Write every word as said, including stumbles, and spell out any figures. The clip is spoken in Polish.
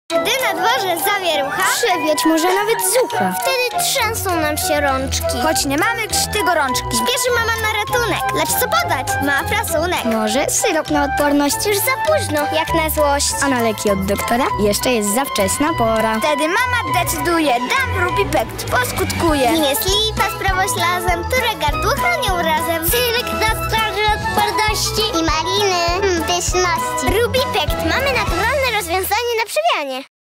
Gdy na dworze zawierucha, przewiać może nawet zucha. wtedy trzęsą nam się rączki. Choć nie mamy krzty gorączki. Śpieszy mama na ratunek, lecz co podać? Ma frasunek. Może syrop na odporność. Już za późno, jak na złość. A na leki od doktora jeszcze jest za wczesna pora. Wtedy mama decyduje, dam Rubipekt, poskutkuje. Nim jest lipa z prawoślazem, które gardło chronią razem. Syrek na straży odporności i maliny, hmm, pyszności. Rubipekt, mamy naturalne rozwiązanie na przewianie.